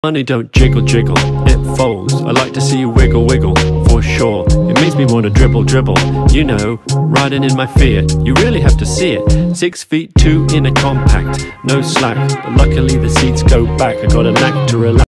Money don't jiggle jiggle, it folds. I like to see you wiggle wiggle, for sure. It makes me want to dribble dribble, you know, riding in my Fiat. You really have to see it. 6'2" in a compact, no slack, but luckily the seats go back. I got a knack to relax.